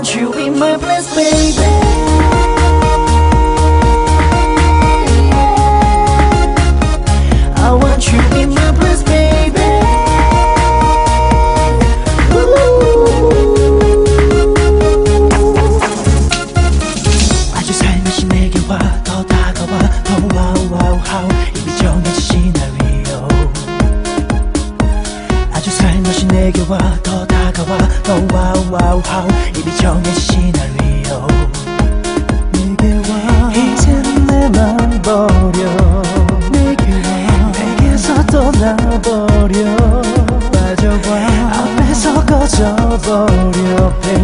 want you in my place, baby. I want you in my place, baby. 아주 살며시 내게 와, 더 다가와, 더 와우 와우 하우 이미 정해진 시나리오. 아주 살며시 내게 와, 더 다가와, 더 와우 와우 하우 이미 정해진 시나리오. 내게 와, 이제는 내 맘 버려. 내게서 떠나버려. 빠져봐, 앞에서 꺼져버려.